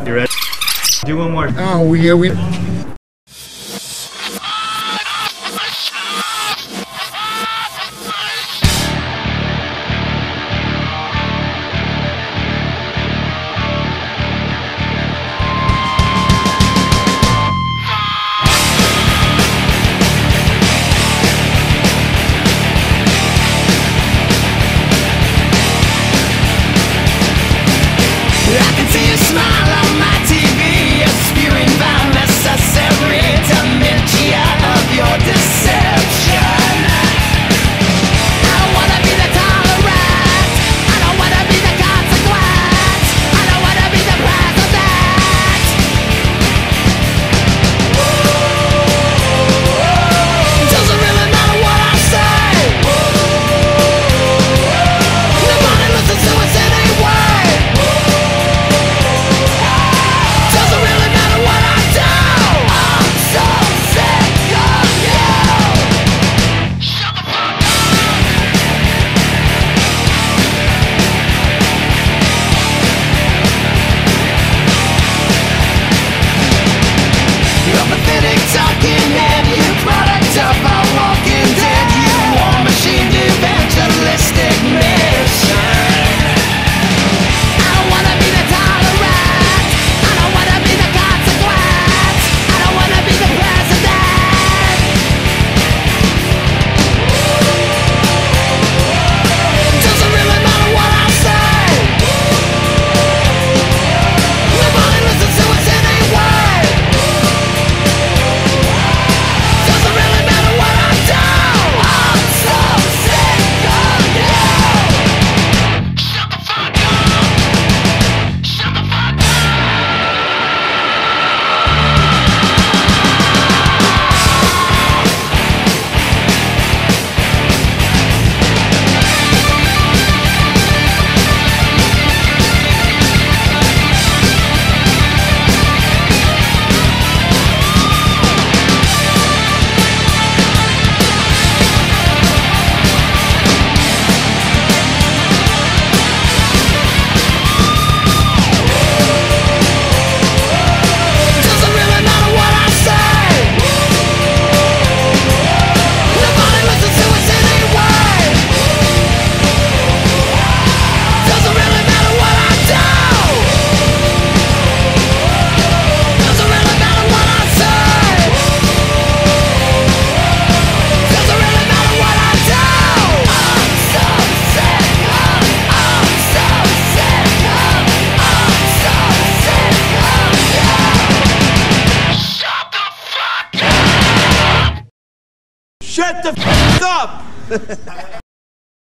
You ready? Do one more. Oh, we. I can see you smile on my TV. You're spewing by necessary dementia of your deception. I don't wanna be the tolerant. I don't wanna be the consequence. I don't wanna be the president. Doesn't really matter what I say. Nobody listens to us anyway. Doesn't really matter what I do. I'm so sick of you. Shut the fuck up. You're pathetic talking head. You product of a walking dead. You war machine evangelistic mission. I don't wanna be the tolerant. I don't wanna be the consequence. I don't wanna be the president. Doesn't really matter what I say. Nobody listens to us anyway. Doesn't really matter what I do. I'm so sick of you. Shut the fuck up. Shut the fuck up. Doesn't really matter what I say. Nobody listens to us anyway. Doesn't really matter what I do. Doesn't really matter what I say. Doesn't really matter what I do. I'm so sick of. I'm so sick of. I'm so sick of you. Shut the fuck up. Shut the f up!